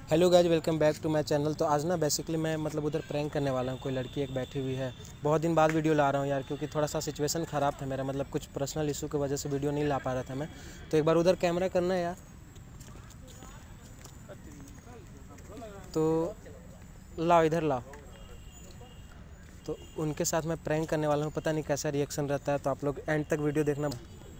Hello guys, welcome back to my channel. तो आज ना बेसिकली मैं उधर प्रैंक करने वाला हूँ। कोई लड़की एक बैठी हुई है। बहुत दिन बाद वीडियो ला रहा हूँ यार, क्योंकि थोड़ा सा सिचुएशन ख़राब था मेरा, कुछ पर्सनल इशू की वजह से वीडियो नहीं ला पा रहा था मैं। तो एक बार उधर कैमरा करना है यार। तो लाओ, इधर लाओ। तो उनके साथ मैं प्रैंक करने वाला हूँ, पता नहीं कैसा रिएक्शन रहता है। तो आप लोग एंड तक वीडियो देखना।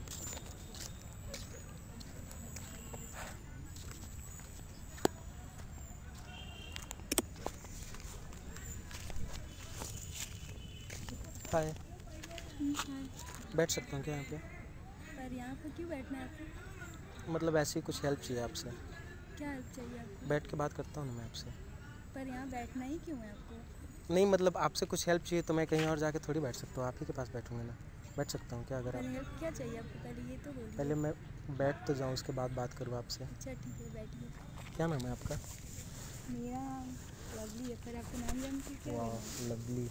हाय, बैठ सकता हूँ क्या यहाँ पे? पर यहाँ पर क्यों बैठना है आपको? ऐसी ही कुछ हेल्प चाहिए आपसे। क्या हेल्प चाहिए आपको? बैठ के बात करता हूँ ना मैं आपसे। पर यहाँ बैठना ही क्यों है आपको? नहीं, आपसे कुछ हेल्प चाहिए तो मैं कहीं और जाके थोड़ी बैठ सकता हूँ, आप ही के पास बैठूंगा ना। बैठ सकता हूँ क्या? अगर पर आप हेल्प क्या चाहिए आपको, पहले ये तो बोलिए। पहले मैं बैठ तो जाऊँ, उसके बाद बात करूँ आपसे। अच्छा ठीक है, बैठिए। क्या नाम है आपका? मेरा लवली है। पर आपका नाम जान के क्या वाह, लगा? लवली।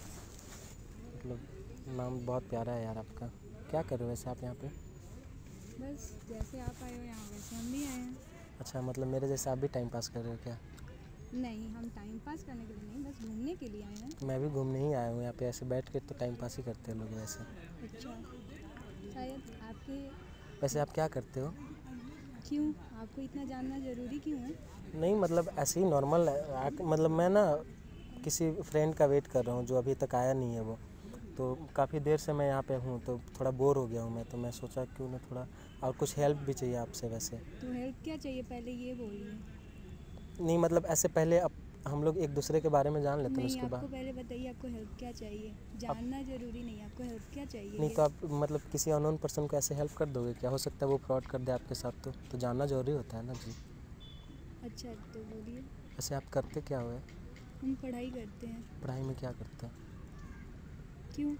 नाम बहुत प्यारा है यार आपका। क्या कर रहे हो वैसे आप यहाँ पे? बस जैसे आप आए हो यहाँ वैसे हम भी आए हैं। अच्छा, मेरे जैसे आप भी टाइम पास कर रहे हो क्या? नहीं, हम टाइम पास करने के लिए नहीं, बस घूमने के लिए आए हैं। मैं भी घूमने ही आया हूँ यहाँ पे। ऐसे बैठ के तो टाइम पास ही करते हैं लोग वैसे। अच्छा, शायद आपके। वैसे आप क्या करते हो? क्यों, आपको इतना जानना ज़रूरी क्यों है? नहीं, ऐसे ही नॉर्मल। मैं ना किसी फ्रेंड का वेट कर रहा हूँ जो अभी तक आया नहीं है वो। तो काफ़ी देर से मैं यहाँ पे हूँ, तो थोड़ा बोर हो गया हूँ मैं। तो मैं सोचा क्यों ना थोड़ा और कुछ हेल्प भी चाहिए आपसे वैसे। तो हेल्प क्या चाहिए, पहले ये बोलिए। नहीं, ऐसे पहले अब हम लोग एक दूसरे के बारे में जान लेते हैं नहीं, उसके आपको बाद। पहले बताइए आपको हेल्प क्या चाहिए। जानना ज़रूरी नहीं है, आपको हेल्प क्या चाहिए नहीं ये। तो आप किसी अननोन पर्सन को ऐसे हेल्प कर दोगे क्या? हो सकता है वो फ्रॉड कर दे आपके साथ। तो जानना ज़रूरी होता है ना जी। अच्छा तो बोलिए। वैसे आप करते क्या हो? हम पढ़ाई करते हैं। पढ़ाई में क्या करते हैं? क्यों?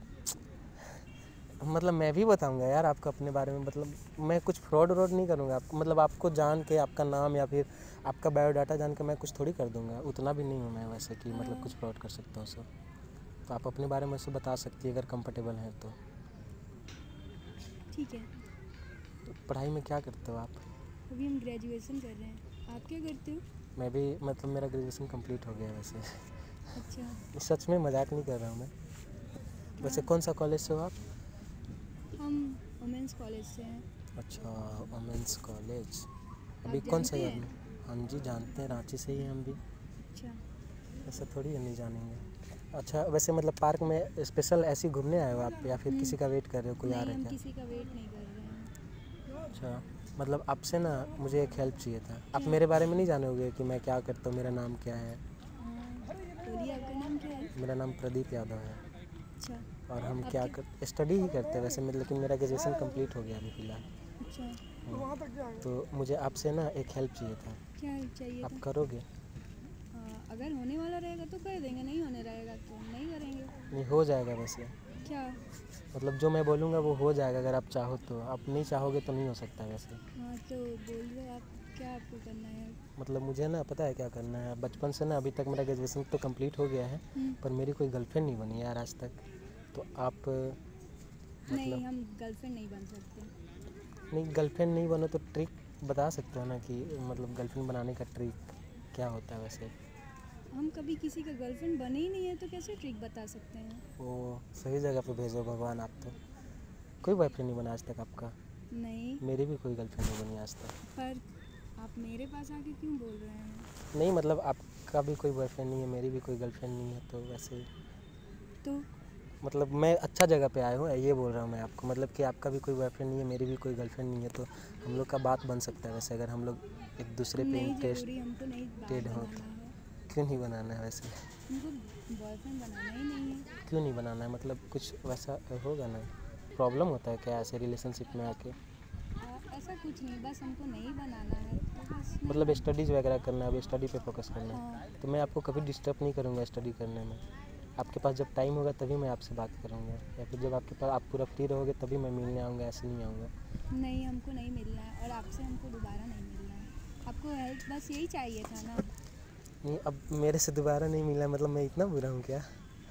मैं भी बताऊंगा यार आपको अपने बारे में। मैं कुछ फ्रॉड व्रॉड नहीं करूंगा आपको। आपको जान के, आपका नाम या फिर आपका बायोडाटा जान के मैं कुछ थोड़ी कर दूंगा। उतना भी नहीं हूँ मैं वैसे कि कुछ फ्रॉड कर सकता हूँ सर। तो आप अपने बारे में से बता सकती है अगर कंफर्टेबल हैं तो। ठीक है। तो पढ़ाई में क्या करते हो आप? अभी हम ग्रेजुएशन कर रहे हैं। आप क्या करते हो? मैं भी मेरा ग्रेजुएशन कंप्लीट हो गया है वैसे। अच्छा। सच में मजाक नहीं कर रहा हूँ मैं। वैसे कौन सा कॉलेज से हो आप? हम वुमेंस कॉलेज से हैं। अच्छा, वुमेंस कॉलेज। अभी आप कौन सा जानते ईयर हैं? में? हाँ जी, जानते हैं, रांची से ही हैं हम भी। अच्छा। ऐसा थोड़ी है नहीं जानेंगे। अच्छा वैसे पार्क में स्पेशल ऐसे ही घूमने आए हो आप, या फिर किसी का वेट कर रहे हो, कोई आ नहीं, रहा है हम क्या? किसी का वेट नहीं कर रहे हैं। अच्छा, आपसे ना मुझे एक हेल्प चाहिए था। आप क्या? मेरे बारे में नहीं जानोगे कि मैं क्या करता हूँ, मेरा नाम क्या है? बोलिए, आपका नाम क्या है? मेरा नाम प्रदीप यादव है। अच्छा। और हम आप क्या क्या? स्टडी ही करते हैं वैसे लेकिन मेरा ग्रेजुएशन कंप्लीट हो गया अभी फ़िलहाल। अच्छा। तो मुझे आपसे ना एक हेल्प चाहिए था। क्या हेल्प चाहिए आप था? करोगे? अगर होने वाला रहेगा तो कर देंगे, नहीं होने रहेगा तो नहीं करेंगे। नहीं, हो जाएगा वैसे। क्या? जो मैं बोलूँगा वो हो जाएगा अगर आप चाहो तो। आप नहीं चाहोगे तो नहीं हो सकता वैसे। हाँ तो बोलिए, आप क्या आपको करना है? मुझे ना पता है क्या करना है। बचपन से ना अभी तक मेरा ग्रेजुएशन तो कंप्लीट हो गया है, पर मेरी कोई गर्लफ्रेंड नहीं बनी यार आज तक। तो आप नहीं, हम गर्लफ्रेंड नहीं बन सकते। नहीं, गर्लफ्रेंड नहीं बनो तो ट्रिक बता सकते हो ना कि गर्लफ्रेंड बनाने का ट्रिक क्या होता है वैसे? हम कभी किसी का गर्लफ्रेंड बने ही नहीं है तो कैसे ट्रिक बता सकते हैं? वो सही जगह पे भेजो भगवान आप तो। कोई बॉयफ्रेंड नहीं बना आज तक आपका? नहीं। मेरी भी कोई गर्लफ्रेंड नहीं बनी आज तक। पर आप मेरे पास आके क्यों बोल रहे हैं? नहीं, आपका भी कोई बॉयफ्रेंड नहीं है, मेरी भी कोई गर्लफ्रेंड नहीं है, तो वैसे तो मैं अच्छा जगह पे आया हूँ ये बोल रहा हूँ मैं आपको। कि आपका भी कोई बॉयफ्रेंड नहीं है, मेरी भी कोई गर्लफ्रेंड नहीं है, तो हम लोग का बात बन सकता है वैसे अगर हम लोग एक दूसरे पे नहीं ज़रूरी, हमको नहीं बात इंटरेस्टेड हो बनाना तो। है। क्यों नहीं बनाना है वैसे? हमको बॉयफ्रेंड बनाना ही नहीं है। क्यों नहीं बनाना है? कुछ वैसा होगा ना, प्रॉब्लम होता है क्या ऐसे रिलेशनशिप में आके? ऐसा कुछ नहीं, बस हमको नहीं बनाना है तो बस नहीं स्टडीज़ वगैरह करना है, अभी स्टडी पे फोकस करना है। हाँ। तो मैं आपको कभी डिस्टर्ब नहीं करूँगा स्टडी करने में। आपके पास जब टाइम होगा तभी मैं आपसे बात करूँगा, या फिर जब आपके पास आप पूरा फ्री रहोगे तभी मैं मिलने आऊँगा, ऐसे नहीं आऊँगा। नहीं, हमको नहीं मिलना है और आपसे हमको दोबारा नहीं मिलना है। आपको हेल्प बस यही चाहिए था ना? नहीं, अब मेरे से दोबारा नहीं मिला मैं इतना बुरा हूँ क्या?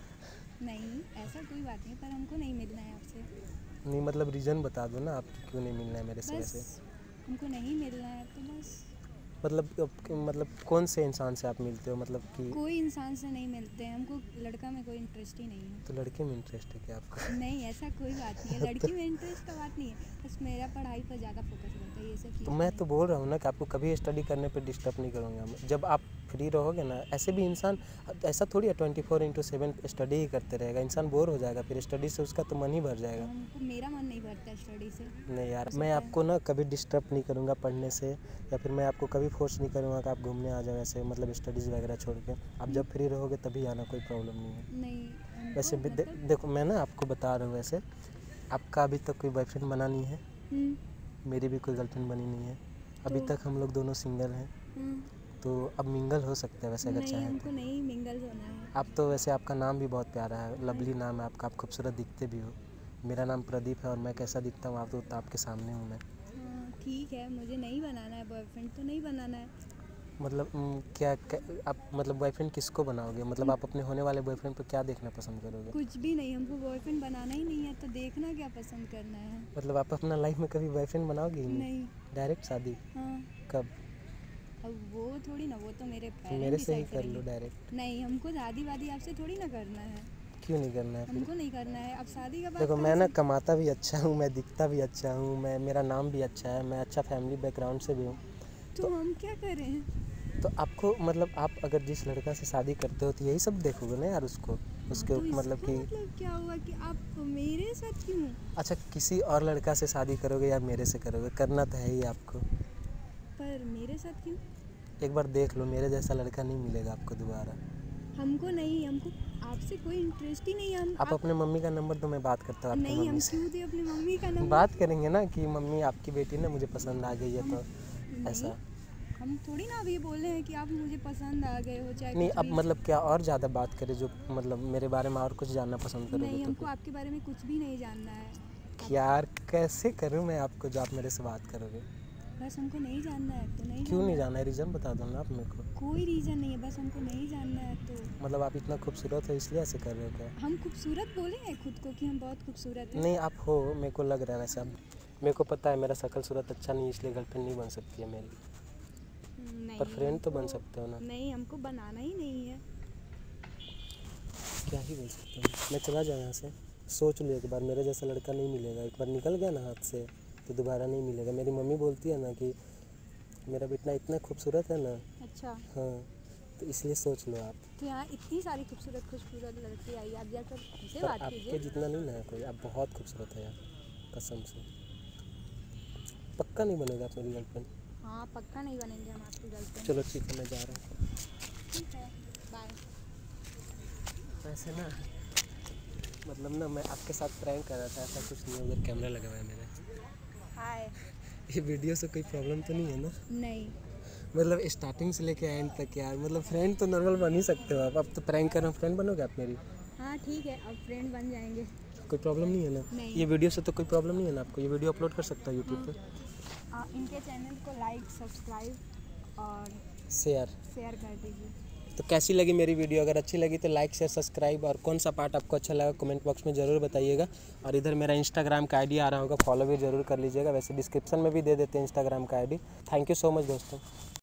नहीं, ऐसा कोई बात नहीं, पर हमको नहीं मिलना है आपसे। नहीं, रीज़न बता दो ना आप क्यों नहीं मिलना है मेरे से बस वैसे। हमको नहीं मिलना है तो बस। मतलब कौन से इंसान से आप मिलते हो, मतलब कि कोई इंसान से नहीं मिलते हैं, हमको लड़का में कोई इंटरेस्ट ही नहीं है। तो लड़के में इंटरेस्ट है क्या आपको? नहीं, ऐसा कोई बात नहीं है, लड़की में इंटरेस्ट का बात नहीं है, बस मेरा पढ़ाई पर ज़्यादा फोकस रहता है, ये सब तो चीज़ें मैं नहीं। तो बोल रहा हूँ ना कि आपको कभी स्टडी करने पे डिस्टर्ब नहीं करूँगा मैं। जब आप फ्री रहोगे ना, ऐसे भी इंसान ऐसा थोड़ी है 24/7 स्टडी ही करते रहेगा, इंसान बोर हो जाएगा, फिर स्टडी से उसका तो मन ही भर जाएगा। हमको मेरा मन नहीं भरता स्टडी से। नहीं यार, हो मैं सकता है। आपको ना कभी डिस्टर्ब नहीं करूँगा पढ़ने से, या फिर मैं आपको कभी फोर्स नहीं करूँगा कि आप घूमने आ जाओ ऐसे, मतलब स्टडीज़ वगैरह छोड़ के। आप जब फ्री रहोगे तभी आना, कोई प्रॉब्लम नहीं है। नहीं वैसे भी हमको मतलब देखो, मैं ना आपको बता रहा हूँ, वैसे आपका अभी तक कोई बॉयफ्रेंड बना नहीं है, मेरी भी कोई गर्लफ्रेंड बनी नहीं है, अभी तो- तक हम लोग दोनों सिंगल हैं, तो अब मिंगल हो सकते हैं वैसे अगर नहीं, चाहें हमको तो। नहीं मिंगल होना है। आप तो वैसे, आपका नाम भी बहुत प्यारा है, लवली नाम है आपका, आप खूबसूरत दिखते भी हो। मेरा नाम प्रदीप है, और मैं कैसा दिखता हूँ आप तो आपके सामने हूँ मैं। हाँ ठीक है, मुझे नहीं बनाना है बॉयफ्रेंड, तो नहीं बनाना है। मतलब आप मतलब बॉयफ्रेंड किसको बनाओगे, मतलब आप अपने होने वाले बॉयफ्रेंड पर क्या देखना पसंद करोगे? कुछ भी नहीं, हमको बॉयफ्रेंड बनाना ही नहीं है, तो देखना क्या पसंद करना है। मतलब आप अपना लाइफ में कभी बॉयफ्रेंड बनाओगे ही नहीं? नहीं। डायरेक्ट शादी? हाँ, कब? अब वो थोड़ी ना, वो तो मेरे तो पेरेंट्स मेरे से ही डिसाइड कर लो करेंगे। डायरेक्ट। नहीं, हमको शादी वादी आपसे थोड़ी ना करना है, क्यों नहीं करना है फिर? हमको नहीं करना है। अब शादी का बात देखो, कहाँ मैं ना से? कमाता भी अच्छा हूँ, मैं दिखता भी अच्छा हूँ, मैं, मेरा नाम भी अच्छा है, मैं अच्छा फैमिली बैकग्राउंड से भी हूँ। तो हम क्या करें? तो आपको मतलब, आप अगर जिस लड़का से शादी करते हो तो यही सब देखोगे ना यार, उसको उसके तो मतलब इसका कि मतलब क्या हुआ कि आप मेरे साथ क्यों? अच्छा, किसी और लड़का से शादी करोगे या मेरे से करोगे? करना तो है ही आपको। पर मेरे साथ क्यों? एक बार देख लो, मेरे जैसा लड़का नहीं मिलेगा आपको दोबारा। हमको नहीं, हमको आपसे कोई इंटरेस्ट ही नहीं है। हम आप अपने मम्मी का नंबर दो, मैं बात करता हूँ आपकी नहीं, हम मम्मी से। क्यों दे अपनी मम्मी का नंबर? बात करेंगे ना कि मम्मी आपकी बेटी ना मुझे पसंद आ गई है, तो नहीं, ऐसा हम थोड़ी ना अभी बोले हैं कि आप मुझे पसंद आ गए हो, चाहे नहीं। कुछ अब भी। मतलब क्या और ज़्यादा बात करें, जो मतलब मेरे बारे में और कुछ जानना पसंद करोगे नहीं, तो हमको फिर? आपके बारे में कुछ भी नहीं जानना है। यार कैसे करूँ मैं आपको जो आप मेरे से बात करोगे? बस हमको नहीं जानना है तो नहीं क्यों जानना नहीं है। जाना है? रीज़न बता दो ना आप मेरे को। कोई रीज़न नहीं है, बस हमको नहीं जानना है तो। मतलब आप इतना खूबसूरत हो इसलिए ऐसे कर रहे हो क्या? हम खूबसूरत बोले हैं खुद को कि हम बहुत खूबसूरत हैं? नहीं, आप हो, मेरे को लग रहा है वैसे। अब मेरे को पता है मेरा शक्ल सूरत अच्छा नहीं है, इसलिए गर्लफ्रेंड नहीं बन सकती है मेरी, नहीं, पर फ्रेंड तो बन हमको- सकते हो ना। नहीं, हमको बनाना ही नहीं है। क्या ही बोल सकते हो, मैं चला जाऊँ यहाँ से? सोच लो एक बार, मेरे जैसा लड़का नहीं मिलेगा, एक बार निकल गया ना हाथ से तो दोबारा नहीं मिलेगा। मेरी मम्मी बोलती है ना कि मेरा बेटा इतना खूबसूरत है ना। अच्छा, हाँ, तो इसलिए सोच लो आप। तो यहाँ इतनी सारी खूबसूरत खूबसूरत लड़की आई, आप जाकर हमसे पर बात आपके कीजिए। जितना नहीं ना है कोई, आप बहुत खूबसूरत है यार, कसम से। पक्का नहीं बनेगा आप मेरी गर्लफ्रेंड? हाँ, पक्का नहीं बनेंगे हम आपकी गर्लफ्रेंड। चलो ठीक है, मैं जा रहा हूँ। ठीक है, बाय। वैसे ना, मतलब ना मैं आपके साथ प्रैंक कर रहा था, ऐसा कुछ नहीं है, उधर कैमरा लगा हुआ है मेरा। हाय। ये वीडियो से कोई प्रॉब्लम तो नहीं है ना? नहीं, मतलब स्टार्टिंग से लेके एंड तक यार, मतलब फ्रेंड तो नॉर्मल बन ही सकते हो आप। अब तो प्रैंक कर रहा हूँ, फ्रेंड बनोगे आप मेरी? हाँ ठीक है, अब फ्रेंड बन जाएंगे। कोई प्रॉब्लम नहीं है ना? नहीं। ये वीडियो से तो कोई प्रॉब्लम नहीं है ना आपको? ये वीडियो अपलोड कर सकता है यूट्यूब पे? इनके चैनल को लाइक, सब्सक्राइब और शेयर। शेयर कर दीजिए। तो कैसी लगी मेरी वीडियो? अगर अच्छी लगी तो लाइक शेयर सब्सक्राइब, और कौन सा पार्ट आपको अच्छा लगा कमेंट बॉक्स में ज़रूर बताइएगा। और इधर मेरा इंस्टाग्राम का आईडी आ रहा होगा, फॉलो भी ज़रूर कर लीजिएगा, वैसे डिस्क्रिप्शन में भी दे देते हैं इंस्टाग्राम का ID. Thank you so much दोस्तों।